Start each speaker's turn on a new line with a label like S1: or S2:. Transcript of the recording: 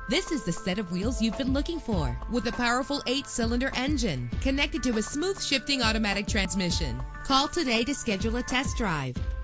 S1: This is the set of wheels you've been looking for, with a powerful 8-cylinder engine connected to a smooth shifting automatic transmission. Call today to schedule a test drive.